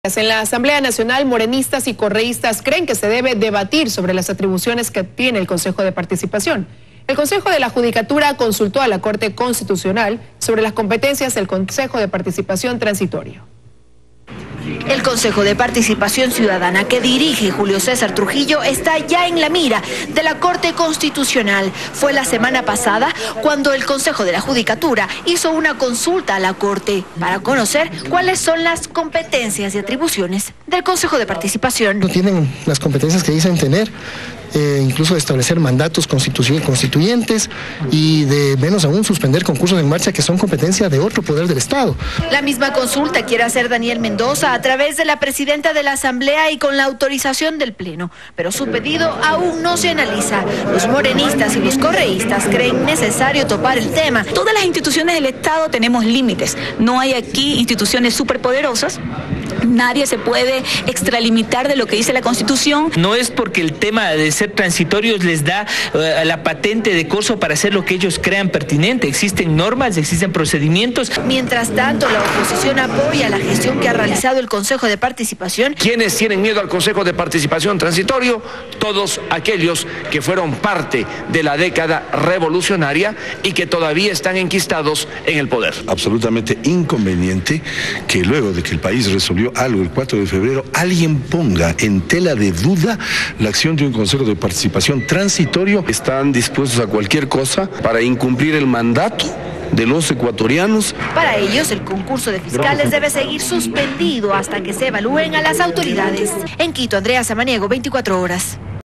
En la Asamblea Nacional, morenistas y correístas creen que se debe debatir sobre las atribuciones que tiene el Consejo de Participación. El Consejo de la Judicatura consultó a la Corte Constitucional sobre las competencias del Consejo de Participación Transitorio. El Consejo de Participación Ciudadana que dirige Julio César Trujillo está ya en la mira de la Corte Constitucional. Fue la semana pasada cuando el Consejo de la Judicatura hizo una consulta a la Corte para conocer cuáles son las competencias y atribuciones del Consejo de Participación. No tienen las competencias que dicen tener, incluso de establecer mandatos constituyentes y de menos aún suspender concursos en marcha que son competencia de otro poder del Estado. La misma consulta quiere hacer Daniel Mendoza a través de la presidenta de la Asamblea y con la autorización del Pleno, pero su pedido aún no se analiza. Los morenistas y los correístas creen necesario topar el tema. Todas las instituciones del Estado tenemos límites, no hay aquí instituciones superpoderosas. Nadie se puede extralimitar de lo que dice la Constitución. No es porque el tema de ser transitorios les da la patente de corso para hacer lo que ellos crean pertinente. Existen normas, existen procedimientos. Mientras tanto, la oposición apoya la gestión que ha realizado el Consejo de Participación. ¿Quiénes tienen miedo al Consejo de Participación Transitorio? Todos aquellos que fueron parte de la década revolucionaria y que todavía están enquistados en el poder. Absolutamente inconveniente que luego de que el país resolvió algo el 4 de febrero, alguien ponga en tela de duda la acción de un Consejo de Participación Transitorio. Están dispuestos a cualquier cosa para incumplir el mandato de los ecuatorianos. Para ellos, el concurso de fiscales debe seguir suspendido hasta que se evalúen a las autoridades. En Quito, Andrea Samaniego, 24 horas.